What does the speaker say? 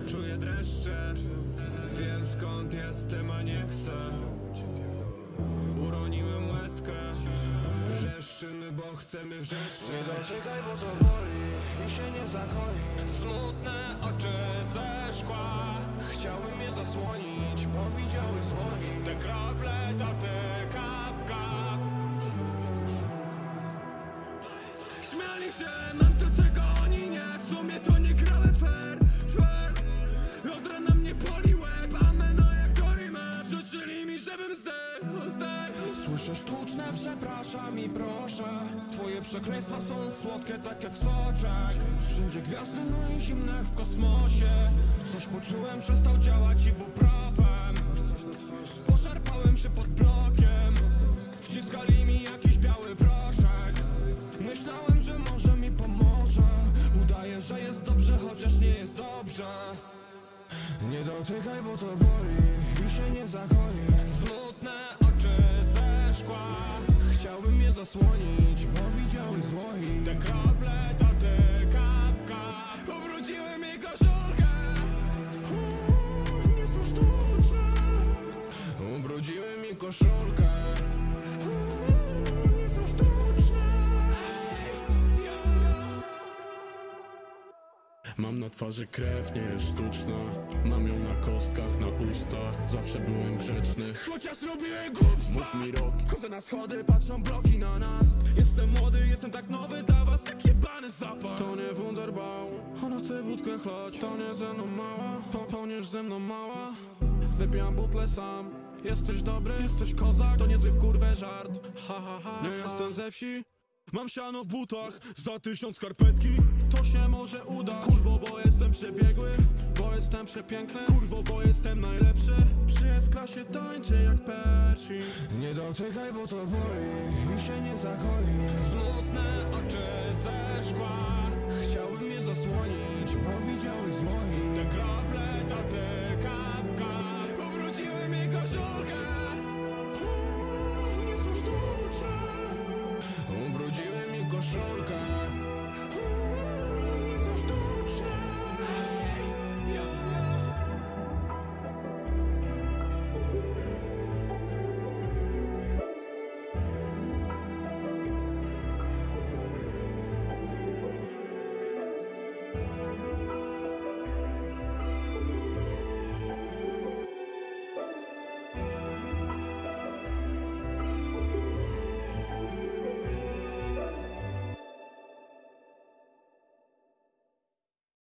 Czuję dreszcze, wiem skąd jestem, a nie chcę. Uroniłem łezkę, wrzeszczymy, bo chcemy wrzeszczeć. Nie dotykaj, bo to boli i się nie zakoi. Smutne oczy ze szkła Chciałbym je zasłonić, bo widziały złoi. te krople to ty, kap, kap. Śmiali się, mam to czego oni nie. W sumie to nie grałem fair, fair. Od rana mnie boli łeb, a meno jak Dorime. Rzucili mi, żebym zdechł, zdechł. Słyszę sztuczne przepraszam i proszę. Twoje przekleństwa są słodkie tak jak soczek. Wszędzie gwiazdy, no i zimne w kosmosie. Coś poczułem, przestał działać ibuprofen. Poszarpałem się pod blokiem. Wciskali mi jakiś biały proszek. Myślałem, że może mi pomoże. Udaję, że jest dobrze, chociaż nie jest dobrze. Nie dotykaj, bo to boli i się nie zakoi. Smutne oczy ze szkła Chciałbym je zasłonić, bo widziały złoi. te krople to ty, kap, kap. Powróciły mi koszulkę. Nie są sztuczne. Ubrudziły mi koszulkę. Nie są sztuczne. Mam na twarzy krew, nie jest sztuczna. Mam ją na kostkach, na ustach. Zawsze byłem grzeczny, Chociaż robiłem głupstwa. mów mi rok. Chodzę na schody, patrzą bloki na nas. Jestem młody, jestem tak nowy, dla was jak jebany zapach. To nie Wunderbaum, ona chce wódkę chlać. To nie ze mną mała, poniesz ze mną mała. Wypijam butlę sam. Jesteś dobry, jesteś kozak. To niezły w kurwę żart. Ha ha ha. Nie jestem ze wsi. Mam siano w butach, za 1000 skarpetki. To się może uda. Kurwo, bo jestem przebiegły, bo jestem przepiękny. Kurwo, bo jestem najlepszy. Przy S-klasie tańczę jak Persi. Nie dotykaj, bo to boli i się nie zakoi. Smutne oczy ze szkła Chciałbym je zasłonić, bo widziały złoi. te krople to ty, kap.